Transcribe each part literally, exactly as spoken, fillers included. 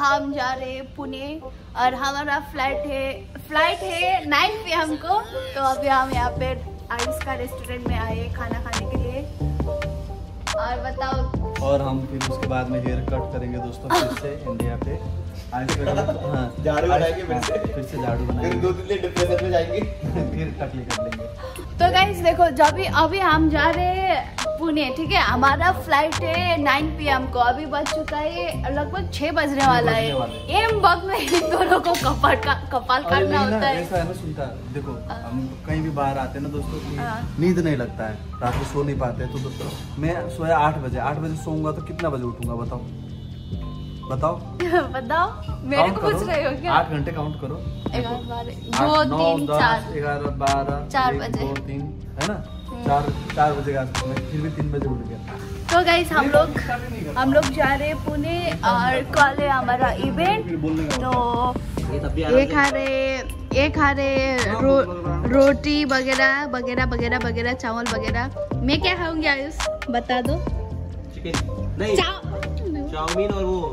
हम जा रहे हैं पुणे और हमारा फ्लाइट है फ्लाइट है नाइन पी एम को। तो अभी हम यहाँ पे आयुष का रेस्टोरेंट में आए खाना खाने के लिए। और बताओ। और हम फिर उसके बाद में हेयर कट करेंगे दोस्तों फिर से इंडिया पे। हाँ झाड़ू बनाएंगे फिर से फिर से झाड़ू बनाएंगे, दो तीन दिन डिप्रेशन में जाएंगे फिर टकली कर लेंगे। तो गाइस देखो जब भी अभी हम जा रहे हैं पुणे, ठीक है। हमारा फ्लाइट है नाइन पी एम को। अभी बज चुका है लगभग छह बजने वाला है। एम वक्त में इन दोनों को कपाल का कपाल काटना होता है। ऐसा है ना, सुनता देखो हम कहीं भी बाहर आते हैं ना दोस्तों, नींद नहीं लगता है, रात को सो नहीं पाते। तो दोस्तों मैं सोया आठ बजे आठ बजे सोऊंगा तो कितना बजे उठूंगा बताओ बताओ बताओ मेरे को पूछ रहे हो क्या? आठ घंटे काउंट करो। ग्यारह बारह दो तीन चार ग्यारह बारह चार बजे दो तीन है ना, चार चार बजे का फिर भी तीन बजे उठ गया। तो गाइस हम लोग हम लोग जा रहे हैं पुणे और कल है हमारा इवेंट। तो ये खा रहे ये खा रहे रो, रोटी वगैरह वगैरह वगैरह वगैरह चावल वगैरह। मैं क्या खाऊंगी आयुष बता दो? चिकन नहीं, चाउमीन और वो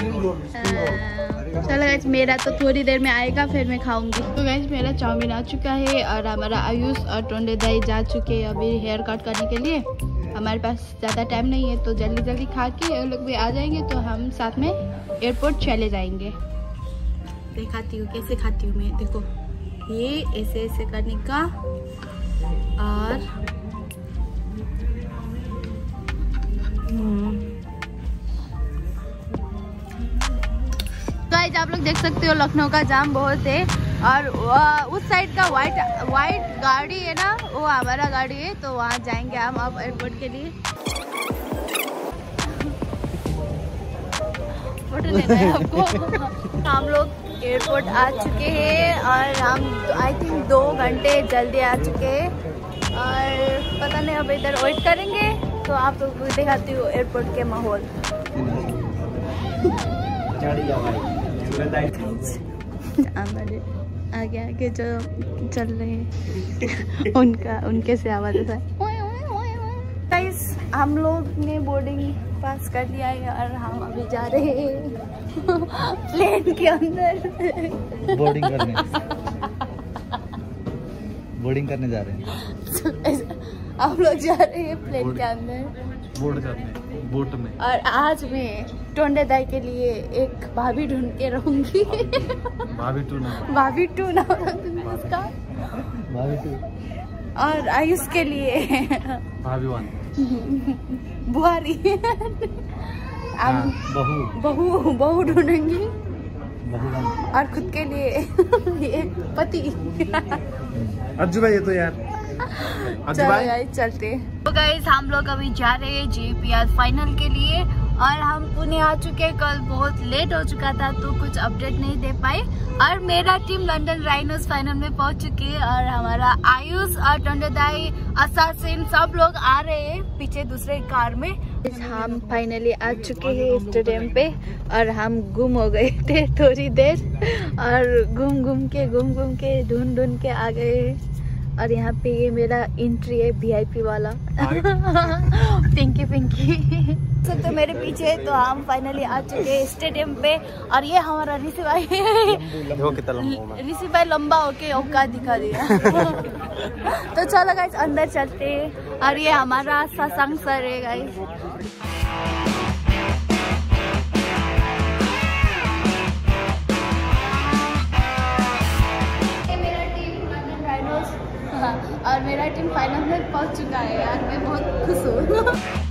चलो गाइस मेरा तो थोड़ी देर में आएगा फिर मैं खाऊंगी। तो गाइस मेरा चाउमीन आ चुका है और हमारा आयुष और टोंडे दाई जा चुके हैं अभी हेयर कट करने के लिए। हमारे पास ज़्यादा टाइम नहीं है तो जल्दी जल्दी खा के वो लोग भी आ जाएंगे तो हम साथ में एयरपोर्ट चले जाएंगे। दिखाती हूँ कैसे खाती हूँ मैं। देखो ये ऐसे ऐसे करने का और गाइस आप लोग देख सकते हो लखनऊ का जाम बहुत है और उस साइड का वाइट वाइट गाड़ी है ना, वो हमारा गाड़ी है। तो वहाँ जाएंगे हम अब एयरपोर्ट के लिए। फोटो लेना है आपको। हम लोग एयरपोर्ट आ चुके हैं और हम आई थिंक दो घंटे जल्दी आ चुके हैं और पता नहीं अब इधर वेट करेंगे। तो आप लोग को दिखाती हूँ एयरपोर्ट के माहौल। आगे आगे जो चल रहे हैं उनका उनके से आवाज ऐसा गाइस हम लोग ने बोर्डिंग पास कर लिया है और हम अभी जा रहे हैं प्लेन के अंदर बोर्डिंग करने बोर्डिंग करने जा रहे हैं। हम लोग जा रहे हैं प्लेन के अंदर बोर्ड करने बोट में। और आज मैं टोंडे दाई के लिए एक भाभी ढूंढ के रहूंगी। भाभी टू ना भाभी टू ना उसका भाभी टू। और आयुष के लिए भाभी वन बुहारी बहू बहू बहू ढूंढेंगी बहू और खुद के लिए एक पति। अज्जू भाई ये तो यार चलो गाइस चलते। तो गाइस हम लोग अभी जा रहे हैं जे पी आर फाइनल के लिए और हम पुणे आ चुके हैं। कल बहुत लेट हो चुका था तो कुछ अपडेट नहीं दे पाए। और मेरा टीम लंदन राइनोस फाइनल में पहुंच चुकी है और हमारा आयुष और टोंडे दाई असासिन सब लोग आ रहे हैं पीछे दूसरे कार में। हम फाइनली आ चुके हैं स्टेडियम पे और हम गुम हो गए थे थोड़ी देर और घूम घूम के घूम घूम के ढूंढ ढूंढ के आ गए। और यहाँ पे ये मेरा एंट्री है वी आई पी वाला पिंकी पिंकी। तो मेरे पीछे तो हम फाइनली आ चुके हैं स्टेडियम पे और ये हमारा ऋषि भाई ऋषि भाई लंबा होके औका दिखा दिया। तो चलो गाइस अंदर चलते हैं और ये हमारा सत्संग सर है गाइस। और मेरा टीम फाइनल में पहुंच चुका है यार, मैं बहुत खुश हूँ।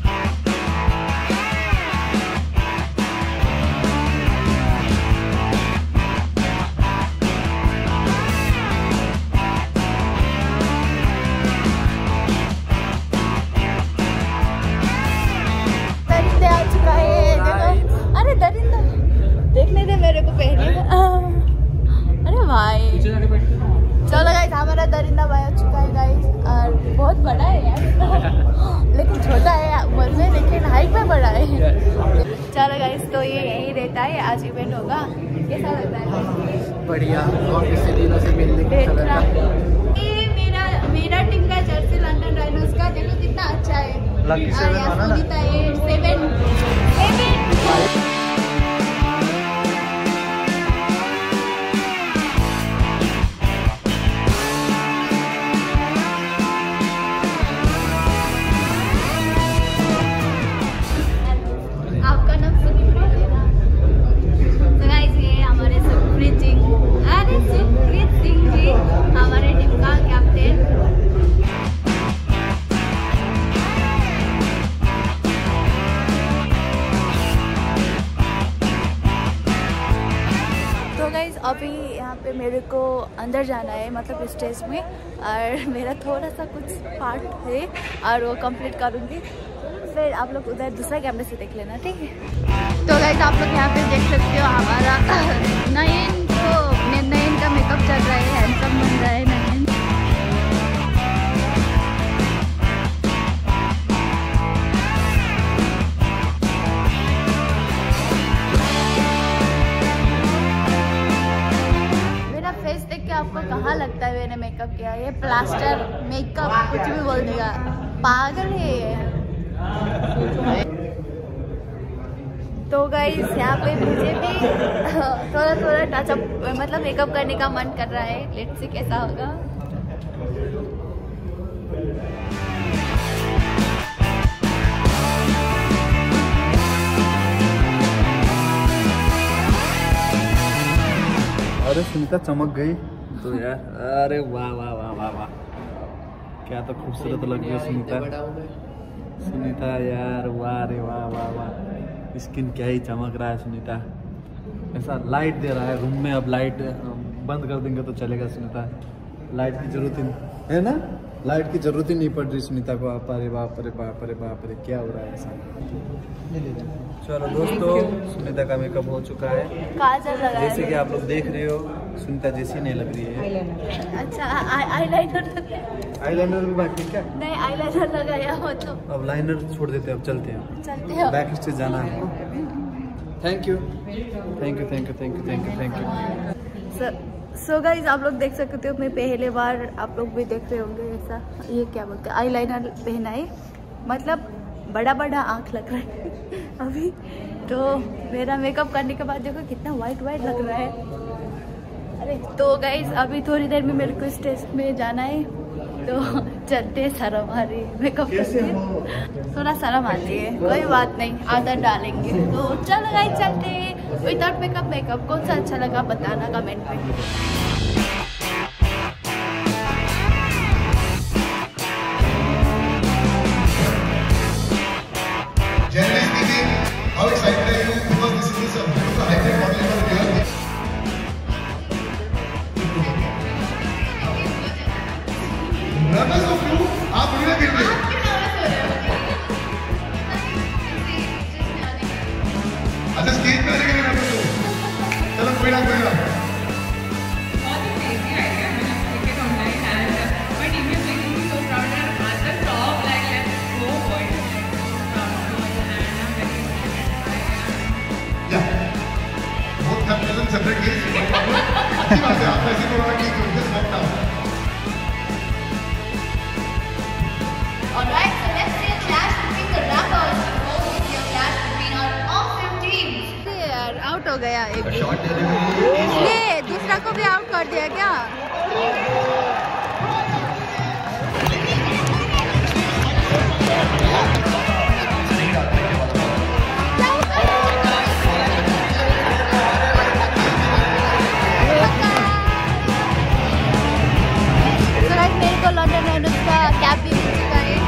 दरिंदे आ चुका है देखो। अरे दरिंदा देखने दे मेरे को पहले। अरे भाई चलो गाइस हमारा दरिंदा भाई आ चुका है गाइस और बहुत बड़ा है यार लेकिन छोटा है उम्र में लेकिन हाइट में बड़ा है। चलो गाइस तो ये यही रहता है, आज इवेंट होगा। कैसा लग रहा है? बढ़िया। और इससे दिनों से मिलने देखना ये मेरा मेरा टीम का जर्सी लंदन राइनोस का देखो कितना अच्छा है। लकी सेवन वाला ना? सेवन सेवन अभी यहाँ पे मेरे को अंदर जाना है, मतलब स्टेज में, और मेरा थोड़ा सा कुछ पार्ट है और वो कंप्लीट करूँगी। फिर आप लोग उधर दूसरा कैमरे से देख लेना, ठीक है। तो गाइस आप लोग यहाँ पे देख सकते हो हमारा नयन को नयन का मेकअप चल रहा है, हैंडसम बन रहा है नयन। मेरा फेस देख के आपको कहाँ लगता है मैंने मेकअप किया? ये प्लास्टर मेकअप कुछ भी बोल देगा, पागल है ये। तो गाइस यहाँ पे मुझे भी थोड़ा थोड़ा टचअप मतलब मेकअप करने का मन कर रहा है। लेट्स सी कैसा होगा। अरे सुनीता चमक गई तो यार, अरे वाह वाह वाह वाह वाह, क्या तो खूबसूरत लग रही है सुनीता। सुनीता यार वाह रे वाह वाह वाह, स्किन क्या ही चमक रहा है सुनीता। ऐसा लाइट दे रहा है रूम में, अब लाइट बंद कर देंगे तो चलेगा सुनीता। लाइट की जरूरत ही है ना, लाइट की जरूरत ही नहीं पड़ रही सुनीता को। अरे बाप रे बाप रे बाप रे, क्या हो रहा है ऐसा। चलो दोस्तों, सुनीता का मेकअप हो चुका है। काजल लगा जैसे कि आप लोग देख रहे हो, सुनीता जैसी नहीं लग रही है। अच्छा आईलाइनर आईलाइनर भी बाकी क्या? नहीं, आईलाइनर लगाया हो तो अब लाइनर छोड़ देते हैं, अब चलते हैं, चलते हैं। बैक स्टेज जाना है। Thank you thank you thank you thank you thank you thank you. So guys आप लोग देख सकते हो, मैं पहले बार, आप लोग भी देख रहे होंगे ऐसा, ये क्या बोलते हैं, आईलाइनर पहना है, मतलब बड़ा बड़ा आँख लग रहा है अभी। तो मेरा मेकअप करने के बाद देखो कितना वाइट वाइट लग रहा है। अरे तो गाइस अभी थोड़ी देर में मेरे को स्टेज में जाना है, तो चलते। शर्म आ रही है मेकअप करके, थोड़ा शर्म आती है, कोई बात नहीं, आदत डालेंगे। तो चलो गाइस चलते हैं। विदाउट मेकअप मेकअप कौन सा अच्छा लगा बताना कमेंट में। How excited are you? Because this is a beautiful hybrid model of real. Nervous of you? आप मुझे गिर गए। अच्छा स्टेज पे आने के लिए nervous हो? चलो कोई ना कोई ना। बहुत ही crazy idea मैंने देखे थे online and my team is making me so proud and at the top like let's go boys. Both have chosen separate ways. अच्छी बात है, आप ऐसे बोलना कि just walk down. Alright, so let's see a clash between the rappers before we see a clash between our awesome teams. यार out हो गया एक, ये दूसरा को भी आउट कर दिया क्या? मेरे को लंदन एंड उसका कैब भी मिल चुका है।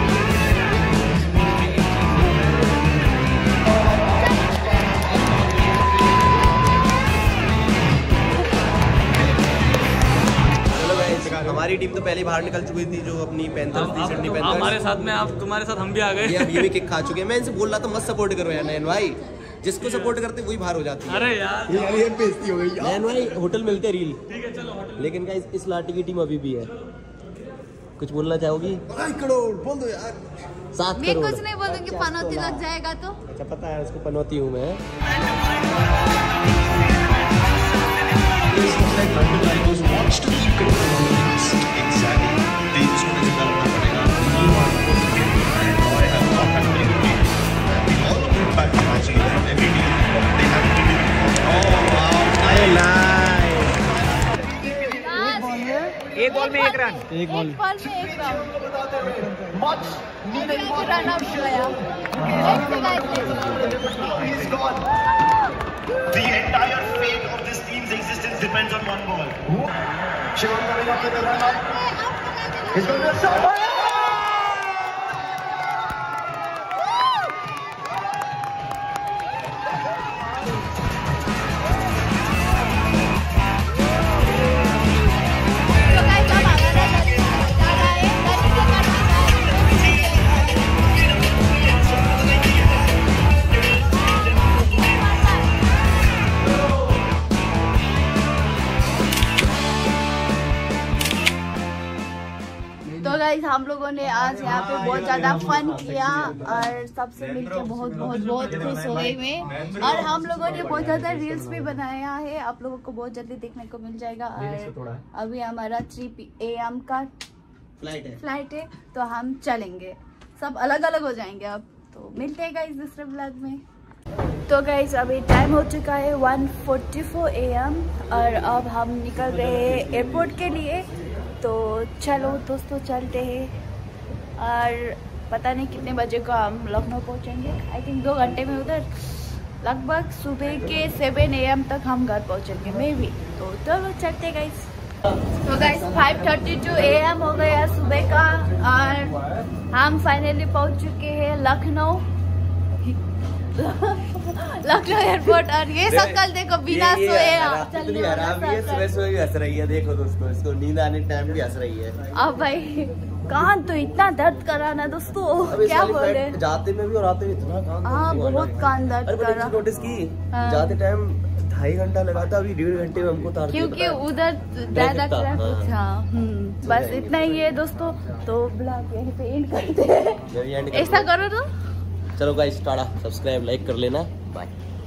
हमारी टीम तो पहले बाहर निकल चुकी थी, जो अपनी पैंथर्स थी, सिडनी पैंथर्स। हमारे साथ में आप, तुम्हारे साथ हम भी आ गए। ये अब ये भी किक खा चुके हैं। मैं इनसे बोल रहा था मत सपोर्ट करो यार नयन भाई, जिसको सपोर्ट करते वही बाहर हो जाती है। अरे यार यार ये बेइज्जती हो गई। नयन भाई होटल मिलते रील। ठीक है चलो होटल। लेकिन गाइस इस लाठी की टीम अभी भी है। कुछ बोलना चाहोगी? करोड़ बोल दो यार। सात मैं करोड़। कुछ नहीं बोलूंगी, पनौती लग जाएगा तो। अच्छा पता है उसको, पनौती हूँ मैं। एक बॉल में एक रन, एक बॉल में एक रन रन आउट गया। The entire fate of this team's existence depends on one ball. Shivam coming up with the run up. He's going to shot. Guys हम लोगों ने आज यहाँ पे बहुत ज्यादा फन किया और सबसे मिलके बहुत बहुत बहुत खुश हो गई मैं। और हम लोगों ने बहुत ज्यादा रील्स भी बनाया है, आप लोगों को बहुत जल्दी देखने को मिल जाएगा। और अभी हमारा थ्री पी एम का फ्लाइट है फ्लाइट है तो हम चलेंगे, सब अलग अलग हो जाएंगे अब। तो मिलते हैं गाइस दूसरे ब्लॉग में। तो गाइस अभी टाइम हो चुका है one forty four A M और अब हम निकल रहे हैं एयरपोर्ट के लिए। तो चलो दोस्तों चलते हैं और पता नहीं कितने बजे को हम लखनऊ पहुंचेंगे। आई थिंक दो घंटे में उधर, लगभग सुबह के सेवन ए एम तक हम घर पहुंचेंगे मे भी। तो चलो चलते गाइस। तो guys five thirty two A M हो गया सुबह का और हम फाइनली पहुंच चुके हैं लखनऊ लखनऊ एयरपोर्ट। और ये शक्ल देखो बिना सोए इतनी आराम है, सुबह सुबह भी हंस रही है। देखो दोस्तों इसको नींद आने टाइम भी हंस रही है। अब भाई कान तो इतना दर्द करा ना दोस्तों, क्या बोले, जाते में भी और आते में इतना कान। हाँ बहुत कान दर्द करा। नोटिस की जाते टाइम ढाई घंटा लगा था, अभी डेढ़ घंटे में हमको उतार दिया, क्योंकि उधर ज्यादा ट्रैफिक था। बस इतना ही है दोस्तों, तो ब्लॉग यहीं पे एंड करते हैं। ऐसा करो तो चलो गाइस टाटा, सब्सक्राइब लाइक कर लेना, बाय।